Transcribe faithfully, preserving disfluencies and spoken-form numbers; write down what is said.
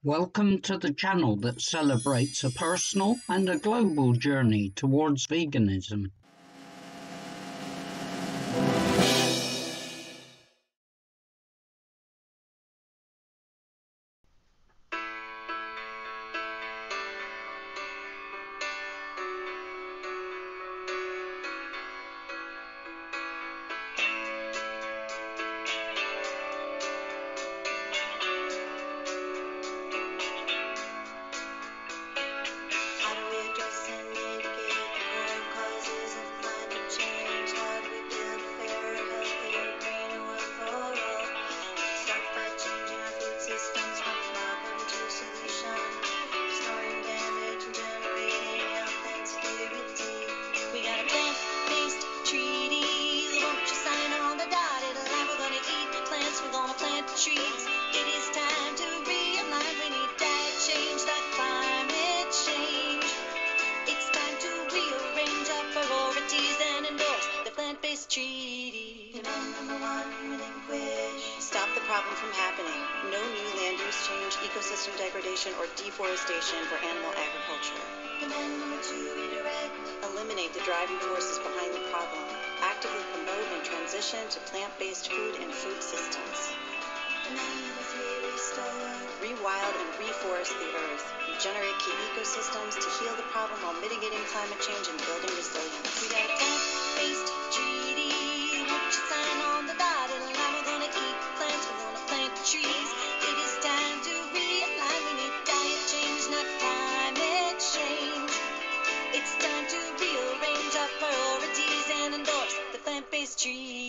Welcome to the channel that celebrates a personal and a global journey towards veganism. Trees. It is time to realign. We need diet change, that climate change. It's time to rearrange our priorities and endorse the plant-based treaty. Demand number one, relinquish. Stop the problem from happening. No new land use change, ecosystem degradation, or deforestation for animal agriculture. Demand number two, redirect. Eliminate the driving forces behind the problem. Actively promote and transition to plant-based food and food systems. Number three, restore. Rewild and reforest the earth. Regenerate key ecosystems to heal the problem while mitigating climate change and building resilience. We got a plant-based treaty. Won't you sign on the dotted line? We're gonna eat plants, we're gonna plant trees. It is time to realign. We need diet change, not climate change. It's time to rearrange our priorities and endorse the plant-based treaty.